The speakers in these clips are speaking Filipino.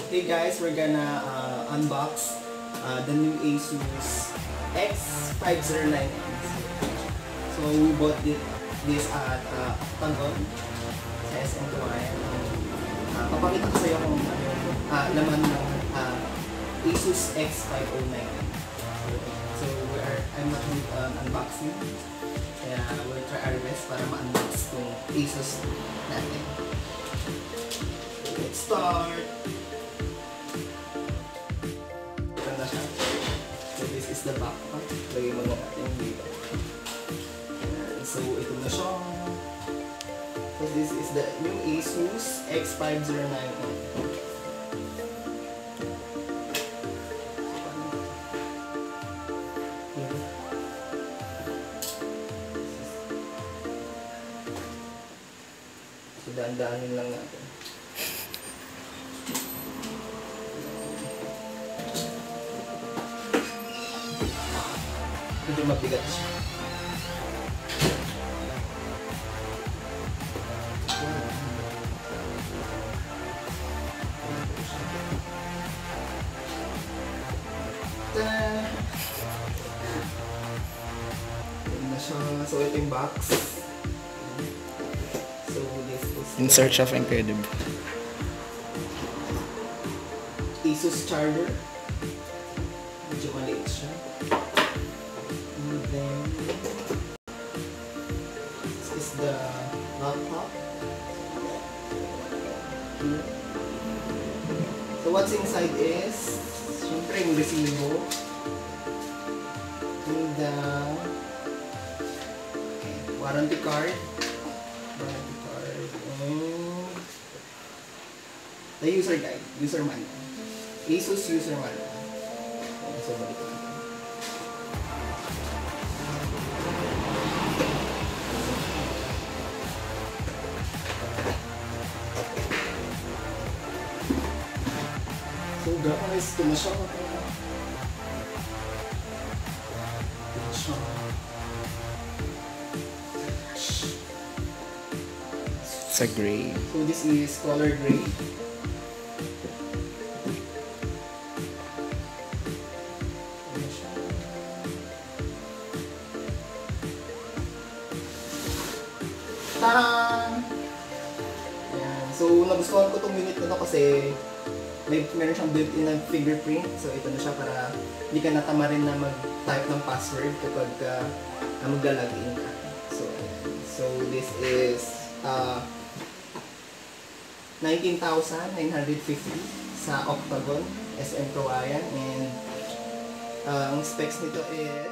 Hey guys, we're gonna unbox the new Asus X509. So we bought this at Tangon sa SM Tumayan. Papakita ko sa iyo kung laman ng Asus X509. So I'm not doing unboxing. Kaya we'll try our best para ma-unbox itong Asus natin. Let's start! So this is the backpack. Lagay mo na natin dito. So ito na siya. So this is the new Asus X509. So daan-daanin lang natin. Medyo mabigat siya. So ito yung box. So this is In search of incredible Asus charger. Medyo maliit siya. And then this is the laptop. So what's inside is syempre yung resibo and the warranty card and the user guide, user manual, Asus user manual. So balik ko. So guys, ito na siya. It's a gray. So this is color gray. Tadaan! Ayan. So nagustuhan ko itong unit na to kasi meron siyang built-in na fingerprint. So ito na siya para hindi ka natama rin na mag-type ng password kapag maglalagin ka. So this is 19,950 sa Octagon SM Tumayan, and ang specs nito is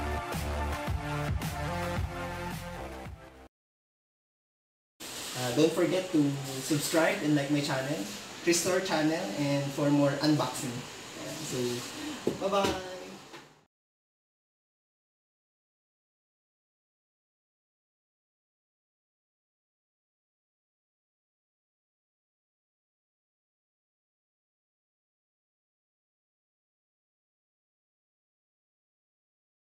don't forget to subscribe and like my channel, Tristor channel, and for more unboxing. So bye bye.